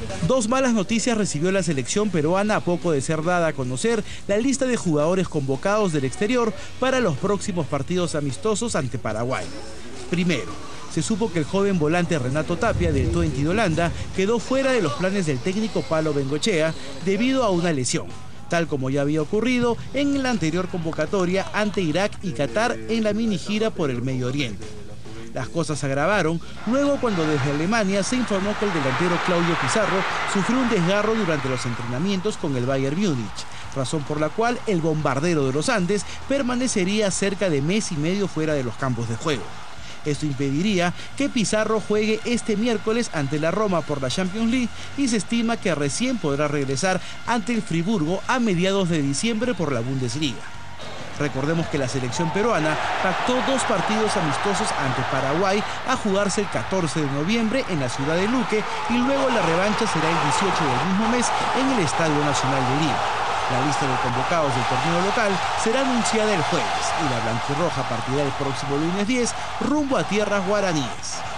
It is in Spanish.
Dos malas noticias recibió la selección peruana a poco de ser dada a conocer la lista de jugadores convocados del exterior para los próximos partidos amistosos ante Paraguay. Primero, se supo que el joven volante Renato Tapia del Twente de Holanda quedó fuera de los planes del técnico Paulo Bengochea debido a una lesión, tal como ya había ocurrido en la anterior convocatoria ante Irak y Qatar en la mini gira por el Medio Oriente. Las cosas se agravaron luego cuando desde Alemania se informó que el delantero Claudio Pizarro sufrió un desgarro durante los entrenamientos con el Bayern Múnich, razón por la cual el bombardero de los Andes permanecería cerca de mes y medio fuera de los campos de juego. Esto impediría que Pizarro juegue este miércoles ante la Roma por la Champions League y se estima que recién podrá regresar ante el Friburgo a mediados de diciembre por la Bundesliga. Recordemos que la selección peruana pactó 2 partidos amistosos ante Paraguay a jugarse el 14 de noviembre en la ciudad de Luque y luego la revancha será el 18 del mismo mes en el Estadio Nacional de Lima. La lista de convocados del torneo local será anunciada el jueves y la blanquirroja partirá el próximo lunes 10 rumbo a tierras guaraníes.